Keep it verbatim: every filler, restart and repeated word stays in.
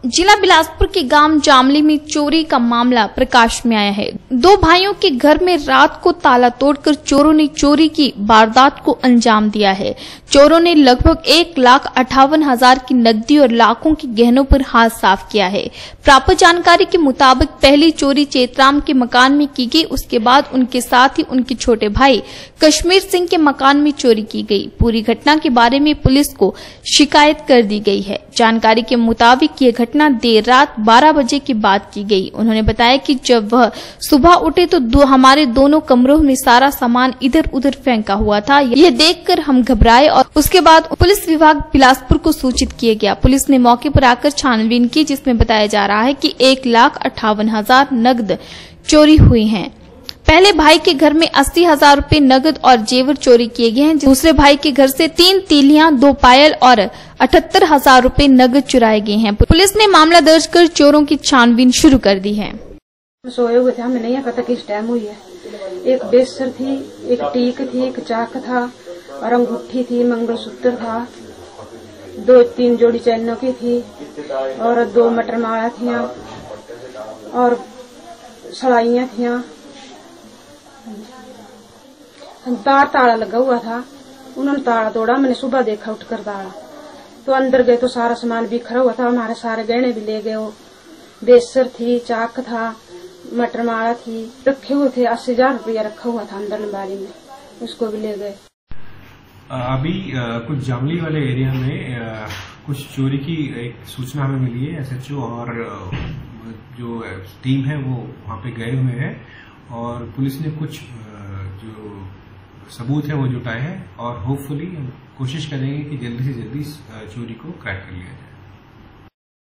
जिला बिलासपुर के गांव जामली में चोरी का मामला प्रकाश में आया है। दो भाइयों के घर में रात को ताला तोड़कर चोरों ने चोरी की वारदात को अंजाम दिया है। चोरों ने लगभग एक लाख अट्ठावन हजार की नकदी और लाखों के गहनों पर हाथ साफ किया है। प्राप्त जानकारी के मुताबिक पहली चोरी चेतराम के मकान में की गई, उसके बाद उनके साथ ही उनके छोटे भाई कश्मीर सिंह के मकान में चोरी की गई। पूरी घटना के बारे में पुलिस को शिकायत कर दी गई है। जानकारी के मुताबिक ये घटना देर रात बारह बजे के बाद की गई। उन्होंने बताया कि जब वह सुबह उठे तो दो हमारे दोनों कमरों में सारा सामान इधर उधर फेंका हुआ था। यह देखकर हम घबराए और उसके बाद पुलिस विभाग बिलासपुर को सूचित किया गया। पुलिस ने मौके पर आकर छानबीन की, जिसमें बताया जा रहा है कि एक लाख अट्ठावन हजार नकद चोरी हुई है। पहले भाई के घर में अस्सी हजार रूपए नगद और जेवर चोरी किए गए हैं। दूसरे भाई के घर से तीन तीलियां, दो पायल और अठहत्तर हजार रूपए नगद चुराए गए हैं। पुलिस ने मामला दर्ज कर चोरों की छानबीन शुरू कर दी है। सोए हुए थे, हमें नहीं पता किस टाइम हुई है। एक बेसर थी, एक टीक थी, एक चाक था और अंगूठी थी, मंगलसूत्र था, दो तीन जोड़ी चैनों की थी और दो मटर माला थी और सड़ाइयाँ थी। बाहर ताला लगा हुआ था, उन्होंने ताला तोड़ा। मैंने सुबह देखा उठकर ताला, तो अंदर गए तो सारा सामान बिखरा हुआ था। हमारे सारे गहने भी ले गए। वो बेसर थी, चाक था, मटर माला थी, रखे हुए थे। अस्सी हजार रुपया रखा हुआ था अंदर अलमारी में, उसको भी ले गए। अभी कुछ जामली वाले एरिया में कुछ चोरी की एक सूचना हमें मिली है। एसएचओ और जो टीम है वो वहाँ पे गए हुए हैं और पुलिस ने कुछ जो सबूत है वो जुटाए हैं और होपफुली कोशिश करेंगे कि जल्दी से जल्दी चोरी को क्रैक कर लिया जाए।